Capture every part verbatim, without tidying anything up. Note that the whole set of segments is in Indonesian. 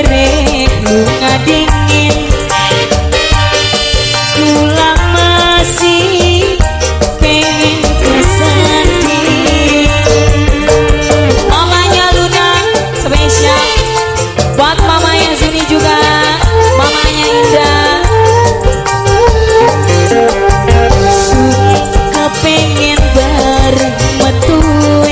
gerek lunga dingin kula masih pengen kesanding. Mamanya Luna spesial buat mamanya Zuni juga, mamanya Indah. Suka pengen bareng metue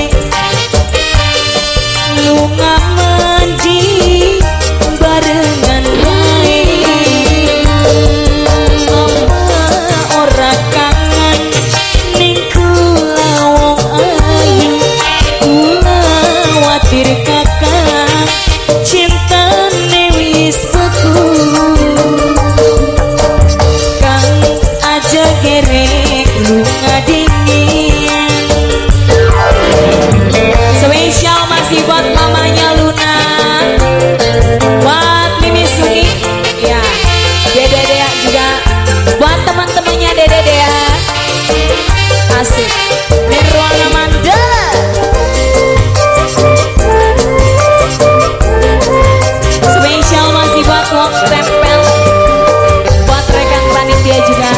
lunga mandi barengan baik. Mama ora kangen ning kula wong ayu, kula watir kakak cintane wis beku. Kang aja gerek lunga dingin. Spesial masih buat mamanya Luna, buat Mimi Suni, ya, Dede Dea juga, buat teman-temannya Dede Dea, asik, Nirwana Mandala. Spesial masih buat Wong Tempel, buat rekan panitia juga.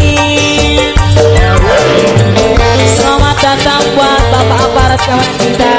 Selamat datang buat Bapak Aparat Kawan Cinta.